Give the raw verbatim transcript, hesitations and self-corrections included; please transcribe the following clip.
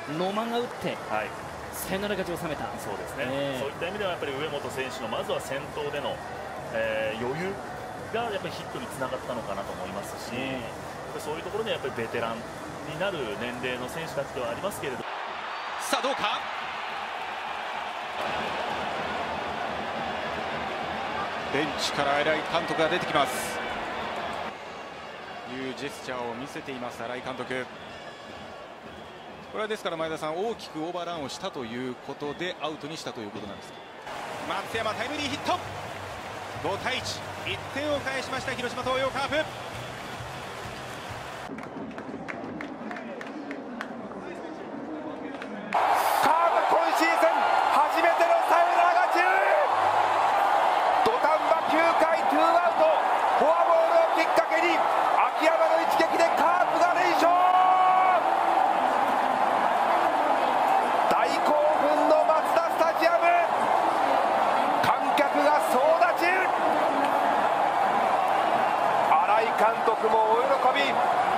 野間が打って、はい、サヨナラ勝ちを収めた。 そうですね、えー、そういった意味ではやっぱり上本選手のまずは先頭での、えー、余裕がやっぱりヒットにつながったのかなと思いますし、えー、そういうところでやっぱりベテランになる年齢の選手たちではありますけれど。 さあどうか。ベンチから新井監督が出てきますいうジェスチャーを見せています新井監督。これはですから前田さん、大きくオーバーランをしたということでアウトにしたということなんですか。松山タイムリーヒット、ごたいいち、いってんを返しました広島東洋カープ。 監督も大喜び。